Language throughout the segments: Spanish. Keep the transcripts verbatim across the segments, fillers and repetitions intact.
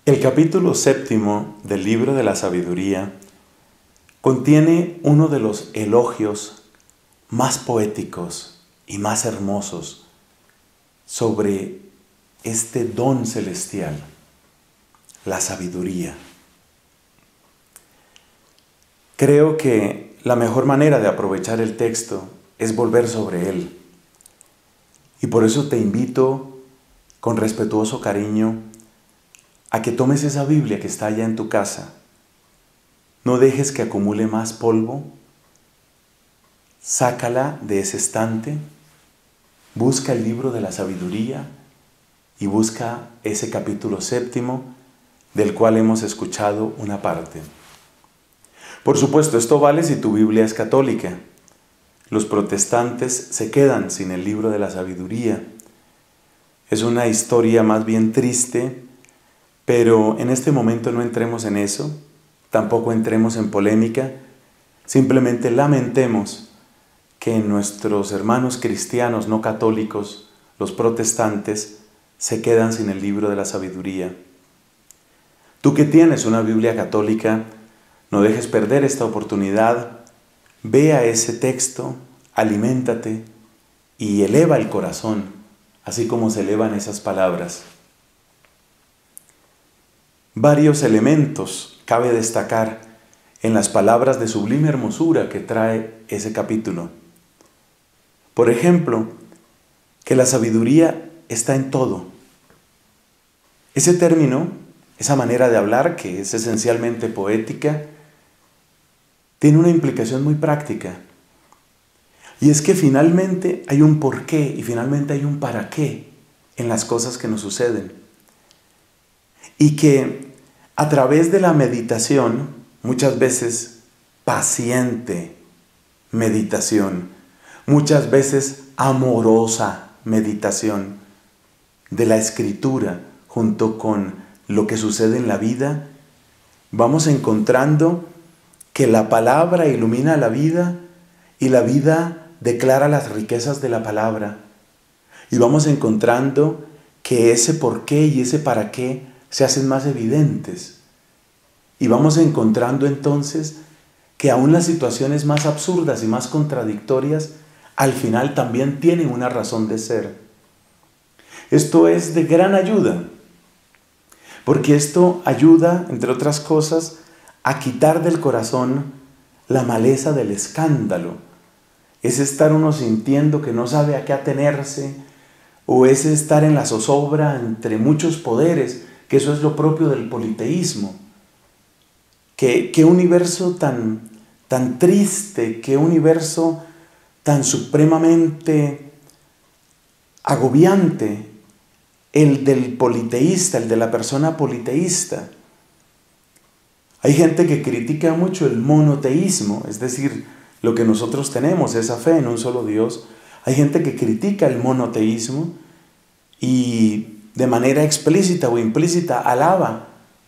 El capítulo séptimo del libro de la sabiduría contiene uno de los elogios más poéticos y más hermosos sobre este don celestial, la sabiduría. Creo que la mejor manera de aprovechar el texto es volver sobre él. Y por eso te invito con respetuoso cariño a que tomes esa Biblia que está allá en tu casa. No dejes que acumule más polvo. Sácala de ese estante. Busca el libro de la sabiduría y busca ese capítulo séptimo del cual hemos escuchado una parte. Por supuesto, esto vale si tu Biblia es católica. Los protestantes se quedan sin el libro de la sabiduría. Es una historia más bien triste, pero en este momento no entremos en eso, tampoco entremos en polémica, simplemente lamentemos que nuestros hermanos cristianos no católicos, los protestantes, se quedan sin el libro de la sabiduría. Tú que tienes una Biblia católica, no dejes perder esta oportunidad, ve a ese texto, aliméntate y eleva el corazón, así como se elevan esas palabras. Varios elementos cabe destacar en las palabras de sublime hermosura que trae ese capítulo. Por ejemplo, que la sabiduría está en todo. Ese término, esa manera de hablar, que es esencialmente poética, tiene una implicación muy práctica. Y es que finalmente hay un porqué y finalmente hay un para qué en las cosas que nos suceden. Y que a través de la meditación, muchas veces paciente meditación, muchas veces amorosa meditación de la Escritura junto con lo que sucede en la vida, vamos encontrando que la palabra ilumina la vida y la vida declara las riquezas de la palabra. Y vamos encontrando que ese por qué y ese para qué se hacen más evidentes. Y vamos encontrando entonces que aún las situaciones más absurdas y más contradictorias al final también tienen una razón de ser. Esto es de gran ayuda, porque esto ayuda, entre otras cosas, a quitar del corazón la maleza del escándalo. Es estar uno sintiendo que no sabe a qué atenerse, o es estar en la zozobra entre muchos poderes, que eso es lo propio del politeísmo. Qué, qué universo tan, tan triste, qué universo tan supremamente agobiante, el del politeísta, el de la persona politeísta. Hay gente que critica mucho el monoteísmo, es decir, lo que nosotros tenemos, esa fe en un solo Dios. Hay gente que critica el monoteísmo y de manera explícita o implícita alaba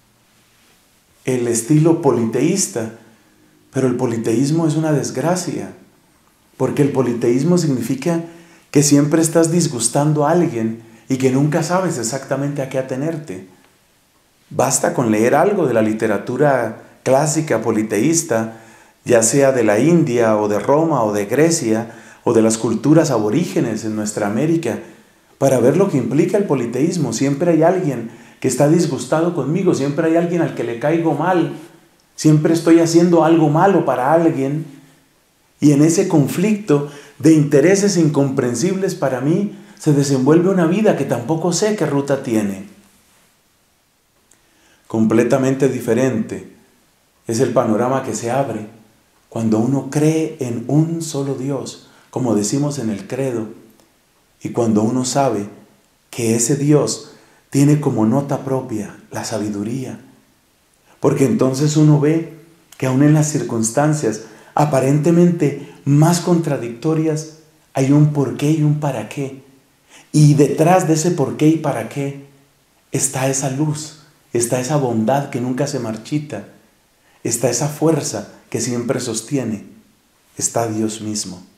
el estilo politeísta, pero el politeísmo es una desgracia, porque el politeísmo significa que siempre estás disgustando a alguien y que nunca sabes exactamente a qué atenerte. Basta con leer algo de la literatura clásica politeísta, ya sea de la India o de Roma o de Grecia o de las culturas aborígenes en nuestra América, para ver lo que implica el politeísmo. Siempre hay alguien que está disgustado conmigo, siempre hay alguien al que le caigo mal, siempre estoy haciendo algo malo para alguien, y en ese conflicto de intereses incomprensibles para mí se desenvuelve una vida que tampoco sé qué ruta tiene. Completamente diferente es el panorama que se abre cuando uno cree en un solo Dios, como decimos en el credo, y cuando uno sabe que ese Dios tiene como nota propia la sabiduría, porque entonces uno ve que aún en las circunstancias aparentemente más contradictorias hay un porqué y un para qué, y detrás de ese porqué y para qué está esa luz, está esa bondad que nunca se marchita, está esa fuerza que siempre sostiene, está Dios mismo.